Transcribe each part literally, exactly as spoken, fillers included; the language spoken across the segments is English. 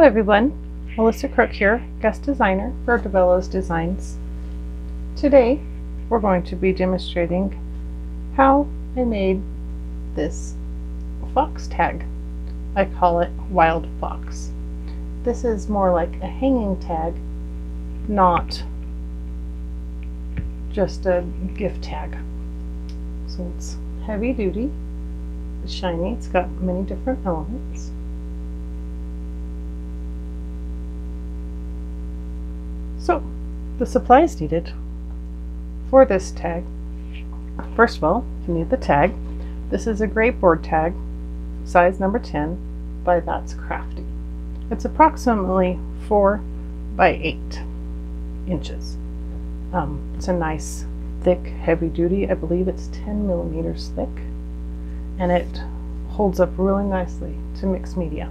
Hello everyone, Melissa Crook here, guest designer for DeVelos Designs. Today we're going to be demonstrating how I made this fox tag. I call it Wild Fox. This is more like a hanging tag, not just a gift tag. So it's heavy duty, it's shiny, it's got many different elements. So, the supplies needed for this tag. First of all, you need the tag. This is a gray board tag, size number ten by That's Crafty. It's approximately four by eight inches. Um, it's a nice, thick, heavy duty. I believe it's ten millimeters thick, and it holds up really nicely to mixed media.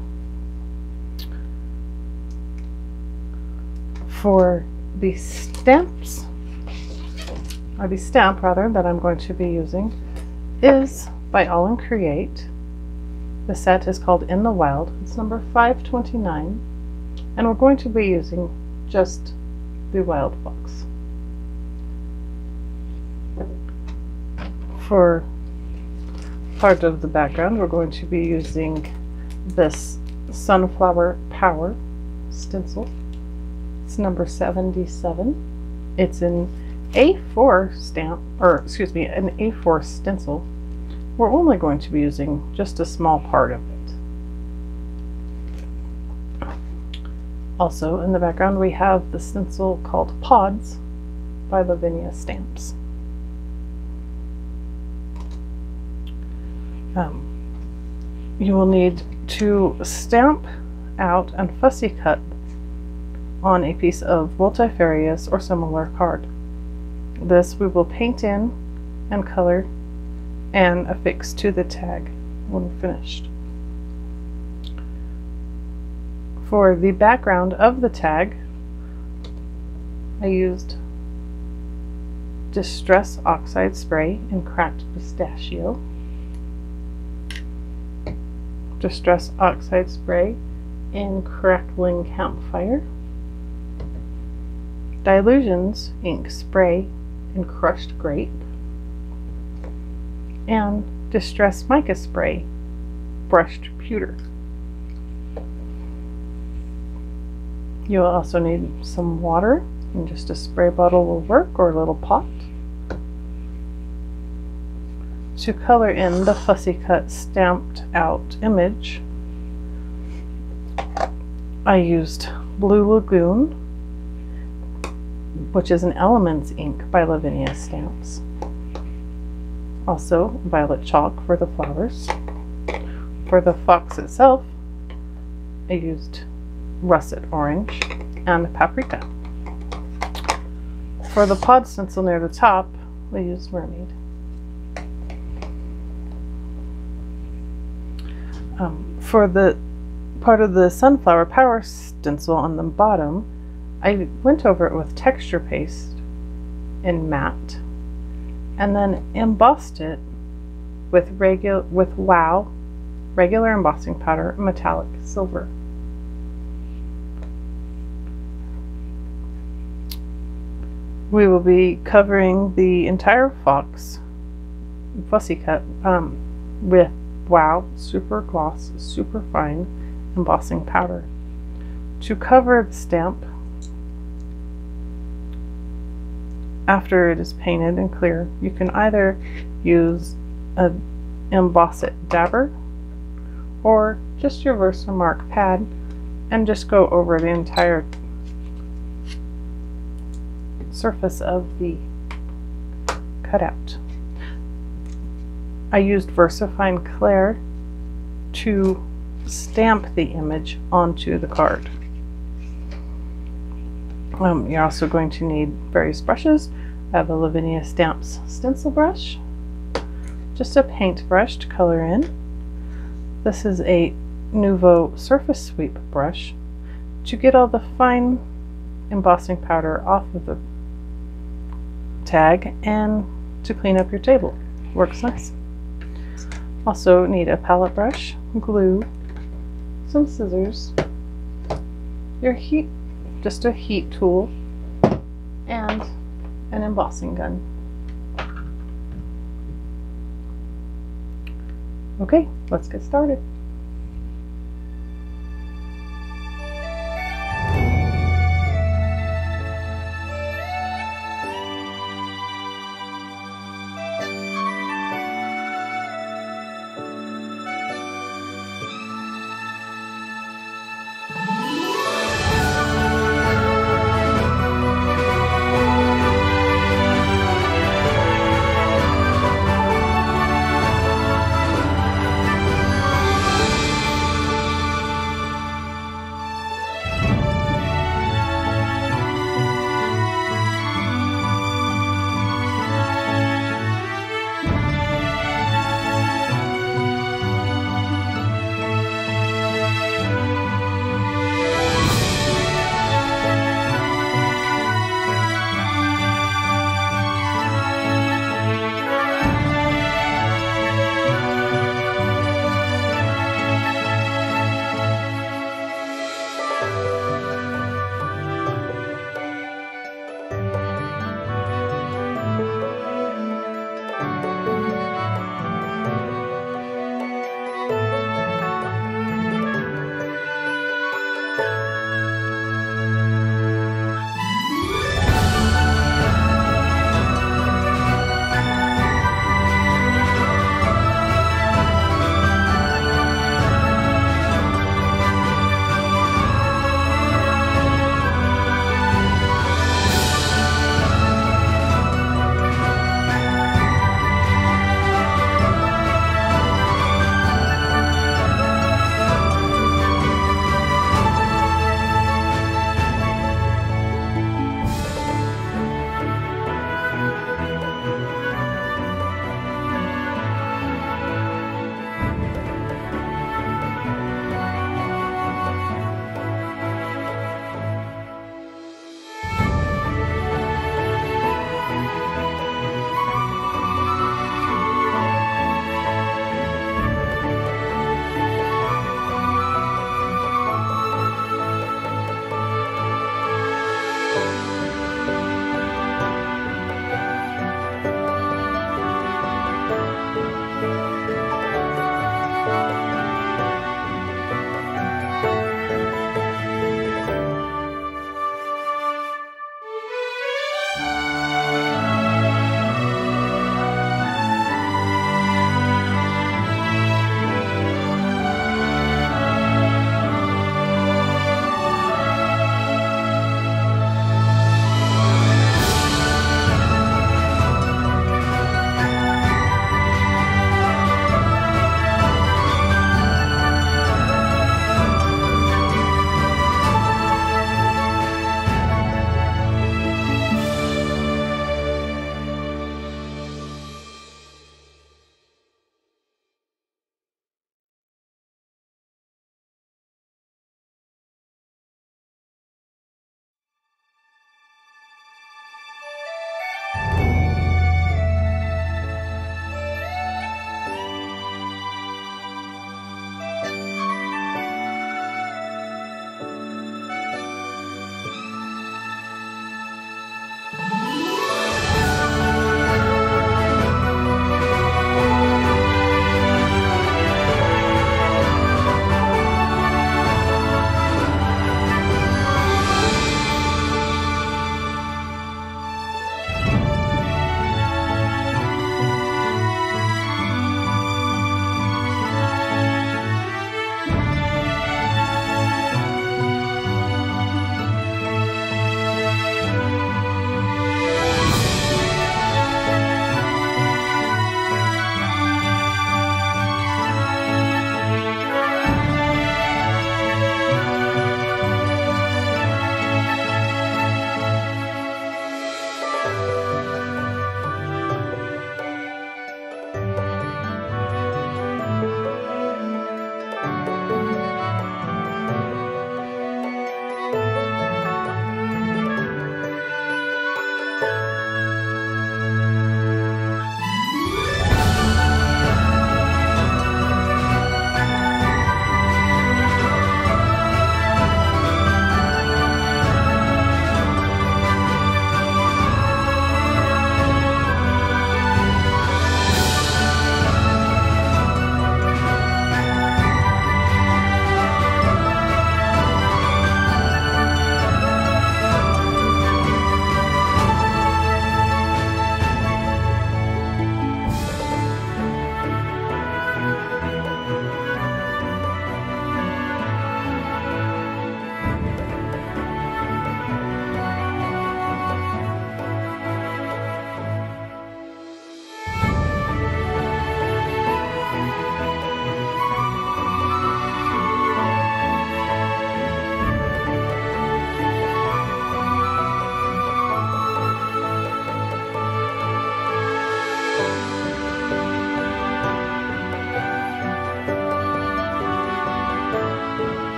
For the stamps, or the stamp rather, that I'm going to be using is by All In Create. The set is called In the Wild. It's number five twenty-nine, and we're going to be using just the Wild Fox. For part of the background, we're going to be using this Sunflower Power stencil. It's number seventy-seven. It's an A four stamp, or excuse me, an A four stencil. We're only going to be using just a small part of it. Also in the background we have the stencil called Pods by Lavinia Stamps. Um, you will need to stamp out and fussy cut on a piece of multifarious or similar card. This we will paint in and color and affix to the tag when finished. For the background of the tag, I used Distress Oxide Spray in Cracked Pistachio, Distress Oxide Spray in Crackling Campfire, Dylusions Ink Spray in Crushed Grape, and Distress Mica Spray Brushed Pewter. You'll also need some water, and just a spray bottle will work, or a little pot. To color in the fussy cut stamped out image, I used Blue Lagoon, which is an Elements ink by Lavinia Stamps. Also Violet Chalk for the flowers. For the fox itself, I used Russet Orange and Paprika. For the pod stencil near the top, we used Mermaid. Um, for the part of the Sunflower Power stencil on the bottom, I went over it with texture paste in matte, and then embossed it with regular with Wow regular embossing powder, metallic silver. We will be covering the entire fox fussy cut um, with Wow Super Gloss Super Fine embossing powder. To cover the stamp, after it is painted and clear, you can either use a Emboss It dabber or just your Versamark pad and just go over the entire surface of the cutout. I used VersaFine Clair to stamp the image onto the card. Um, you're also going to need various brushes. I have a Lavinia Stamps stencil brush, just a paint brush to color in. This is a Nuvo surface sweep brush to get all the fine embossing powder off of the tag and to clean up your table. Works nice. Also need a palette brush, glue, some scissors, your heat, just a heat tool, and an embossing gun. Okay, let's get started.